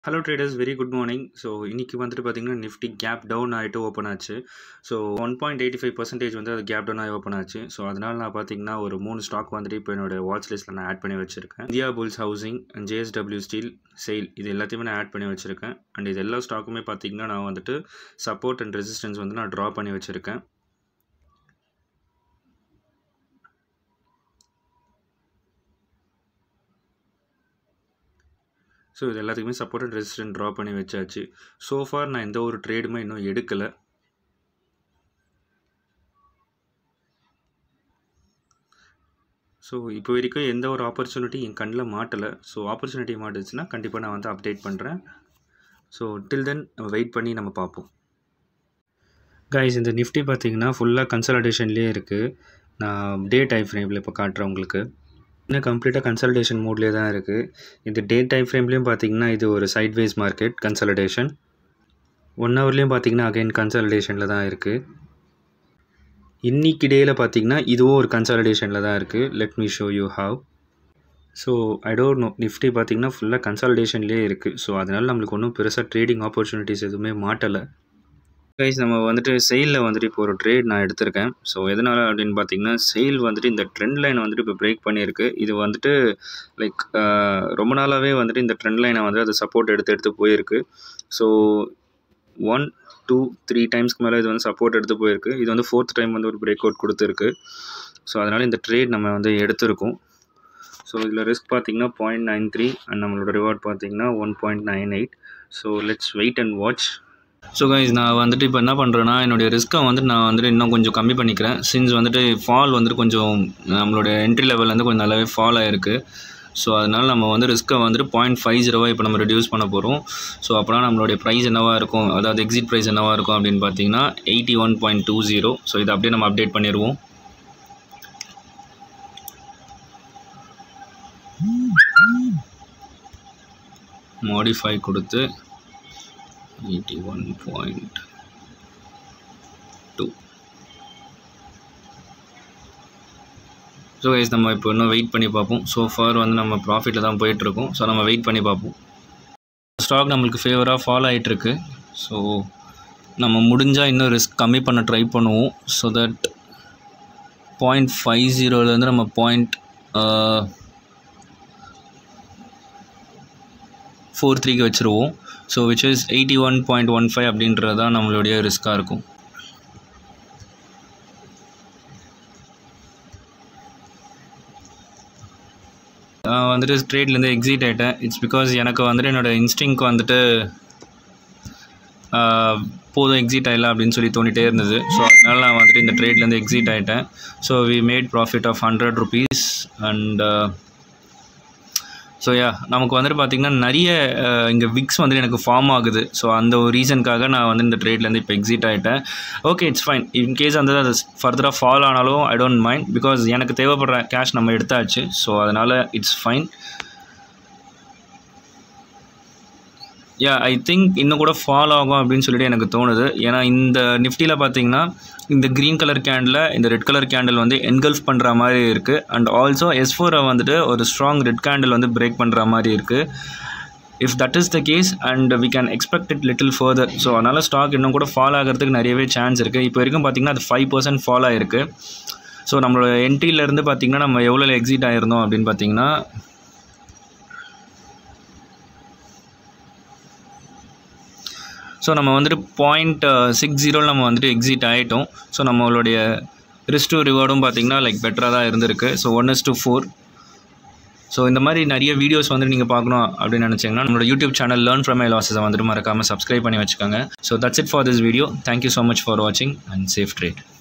Hello traders, very good morning. So இன்றைக்கி வந்துட்டு பார்த்திங்கன்னா நிஃப்டி கேப் டவுன் ஆகிட்டு ஓப்பன் ஆச்சு. ஸோ 1.85% வந்து அது கேப் டவுன் ஆகி ஓப்பன் ஆச்சு. ஸோ அதனால் நான் பார்த்திங்கன்னா ஒரு 3 ஸ்டாக் வந்துட்டு இப்போ என்னோடய வாட்ச் லிஸ்ட்டில் நான் ஆட் பண்ணி வச்சுருக்கேன். Indiabulls housing and JSW steel SAIL இது எல்லாத்தையுமே நான் ஆட் பண்ணி வச்சுருக்கேன். அண்ட் இது எல்லா ஸ்டாக்குமே பார்த்திங்கன்னா நான் வந்துட்டு சப்போர்ட் அண்ட் ரெசிஸ்டன்ஸ் வந்து நான் ட்ரா பண்ணி வச்சுருக்கேன். ஸோ இது எல்லாத்துக்குமே சப்போர்ட் அண்ட் ரெசிஸ்டன்ஸ் ட்ரா பண்ணி வச்சாச்சு. ஸோ ஃபார் நான் எந்த ஒரு ட்ரேடுமே இன்னும் எடுக்கலை. ஸோ இப்போ வரைக்கும் எந்த ஒரு ஆப்பர்ச்சுனிட்டி என் கண்ணில் மாட்டலை. ஸோ ஆப்பர்ச்சுனிட்டி மாட்டுச்சுன்னா கண்டிப்பாக நான் வந்து அப்டேட் பண்ணுறேன். ஸோ டில் தென் நம்ம வெயிட் பண்ணி நம்ம பார்ப்போம். கைஸ், இந்த நிஃப்டி பார்த்திங்கன்னா ஃபுல்லாக கன்சல்டேஷன்லேயே இருக்குது. நான் டே டைம் ஃப்ரேமில் இப்போ காட்டுறேன் உங்களுக்கு. இன்னும் கம்ப்ளீட்டாக கன்சல்டேஷன் மூட்லேயே தான் இருக்குது. இந்த டே டைம் ஃப்ரேம்லேயும் பார்த்திங்கன்னா இது ஒரு சைட்வேஸ் மார்க்கெட் கன்சல்டேஷன். 1 ஹவர்லேயும் பார்த்திங்கன்னா அகைன் கன்சல்டேஷனில் தான் இருக்குது. இன்னைக்கு டேயில் பார்த்திங்கன்னா இதுவும் ஒரு கன்சல்டேஷனில் தான் இருக்குது. Let me show you how. So I don't know, Nifty பார்த்திங்கன்னா ஃபுல்லாக கன்சல்டேஷன்லேயே இருக்குது. ஸோ அதனால் நம்மளுக்கு ஒன்றும் பெருசாக ட்ரேடிங் ஆப்பர்ச்சுனிட்டிஸ் எதுவுமே மாட்டலை. கைஸ், நம்ம வந்துட்டு செயிலில் வந்துட்டு இப்போ ஒரு ட்ரேட் நான் எடுத்திருக்கேன். ஸோ எதனால் அப்படின்னு பார்த்தீங்கன்னா, செயில் வந்துட்டு இந்த ட்ரெண்ட் லைனை வந்துட்டு இப்போ பிரேக் பண்ணியிருக்கு. இது வந்துட்டு லைக் ரொம்ப நாளாகவே வந்துட்டு இந்த ட்ரெண்ட் லைனை வந்து அது சப்போர்ட் எடுத்து போயிருக்கு. ஸோ 1, 2, 3 டைம்ஸ்க்கு மேலே இது வந்து சப்போர்ட் எடுத்து போயிருக்கு. இது வந்து 4th டைம் வந்து ஒரு பிரேக் அவுட் கொடுத்துருக்கு. ஸோ அதனால் இந்த ட்ரேட் நம்ம வந்து எடுத்திருக்கோம். ஸோ இதில் ரிஸ்க் பார்த்திங்கன்னா 0.93 அண்ட் நம்மளோட ரிவார்ட் பார்த்திங்கன்னா 1.98. So let's wait and watch. So guys, நான் வந்துட்டு இப்போ என்ன பண்ணுறேன்னா, என்னுடைய ரிஸ்க்கை வந்துட்டு நான் வந்துட்டு இன்னும் கொஞ்சம் கம்மி பண்ணிக்கிறேன். சின்ஸ் வந்துட்டு ஃபால் வந்துட்டு கொஞ்சம் நம்மளோட என்ட்ரி லெவல்லேருந்து கொஞ்சம் நல்லாவே ஃபால் ஆகிருக்கு. ஸோ அதனால் நம்ம வந்து ரிஸ்க்கை வந்துட்டு 0.50 இப்போ நம்ம ரெடியூஸ் பண்ண போகிறோம். ஸோ அப்போனா நம்மளுடைய ப்ரைஸ் என்னவாக இருக்கும், அதாவது எக்ஸிட் ப்ரைஸ் என்னவாக இருக்கும் அப்படின்னு பார்த்தீங்கன்னா 81.20. ஸோ இதை அப்படியே நம்ம அப்டேட் பண்ணிடுவோம். மாடிஃபை கொடுத்து 81.2. ஸோ கைஸ், நம்ம இப்போ இன்னும் வெயிட் பண்ணி பார்ப்போம். ஸோ ஃபார் வந்து நம்ம ப்ராஃபிட்டில் தான் போயிட்டுருக்கோம். ஸோ நம்ம வெயிட் பண்ணி பார்ப்போம். ஸ்டாக் நம்மளுக்கு ஃபேவராக ஃபால் ஆகிட்டுருக்கு. ஸோ நம்ம முடிஞ்சால் இன்னும் ரிஸ்க் கம்மி பண்ண ட்ரை பண்ணுவோம். ஸோ தட் 0.50 நம்ம 0.43 வச்சுருவோம். ஸோ விச் இஸ் 81.15 அப்படின்றது தான் நம்மளுடைய ரிஸ்க்காக இருக்கும். வந்துட்டு ட்ரேட்லேருந்து எக்ஸிட் ஆகிட்டேன். இட்ஸ் பிகாஸ் எனக்கு வந்துட்டு என்னோடய இன்ஸ்டிங்க் வந்துட்டு போதும் எக்ஸிட் ஆகிடலாம் அப்படின்னு சொல்லி தோணிகிட்டே இருந்தது. ஸோ அதனால் நான் வந்துட்டு இந்த ட்ரேட்லேருந்து எக்ஸிட் ஆகிட்டேன். So we made profit of 100 rupees. And so நமக்கு வந்துட்டு பார்த்திங்கன்னா நிறைய இங்கே விக்ஸ் வந்துட்டு எனக்கு ஃபார்ம் ஆகுது. ஸோ அந்த ஒரு ரீசனுக்காக நான் வந்து இந்த ட்ரேட்லேருந்து இப்போ எக்ஸிட் ஆகிட்டேன். Okay, it's fine. இன்கேஸ் வந்து அது ஃபர்தராக ஃபால் ஆனாலும் ஐ டோன்ட் மைண்ட், பிகாஸ் எனக்கு தேவைப்படுற கேஷ் நம்ம எடுத்தாச்சு. ஸோ அதனால் இட்ஸ் ஃபைன். ஐ திங்க் இன்னும் கூட ஃபால் ஆகும் அப்படின்னு சொல்லிட்டு எனக்கு தோணுது. ஏன்னா இந்த நிஃப்டியில் பார்த்திங்கன்னா இந்த க்ரீன் கலர் கேண்டில் இந்த ரெட் கலர் கேண்டில் வந்து என்கல்ஃப் பண்ணுற மாதிரி இருக்குது. அண்ட் ஆல்சோ S4 வந்துட்டு ஒரு ஸ்ட்ராங் ரெட் கேண்டில் வந்து பிரேக் பண்ணுற மாதிரி இருக்குது. If that is the case and we can expect it little further. So அதனால் ஸ்டாக் இன்னும் கூட ஃபால் ஆகிறதுக்கு நிறையவே சான்ஸ் இருக்குது. இப்போ வரைக்கும் பார்த்திங்கன்னா அது 5% ஃபால் ஆகிருக்கு. ஸோ நம்மளோட என்ட்ரியிலேருந்து பார்த்திங்கன்னா நம்ம எவ்வளோ எக்ஸிட் ஆகிருந்தோம் அப்படின்னு பார்த்திங்கன்னா ஸோ நம்ம வந்துட்டு 0.60 நம்ம வந்துட்டு எக்ஸிட் ஆகிட்டோம். ஸோ நம்மளுடைய ரிஸ்க் டு ரிவார்டும் பார்த்திங்கன்னா லைக் பெட்டராக தான் இருந்திருக்கு. ஸோ 1:4. ஸோ இந்த மாதிரி நிறைய வீடியோஸ் வந்துட்டு நீங்கள் பார்க்கணும் அப்படின்னு நினச்சிங்கன்னா நம்மளோட YouTube channel learn from my லாஸஸை வந்துட்டு மறக்காமல் சப்ஸ்கிரைப் பண்ணி வச்சுக்கோங்க. So that's it for this video. Thank you so much for வாட்சிங் அண்ட் சேஃப் ட்ரேட்.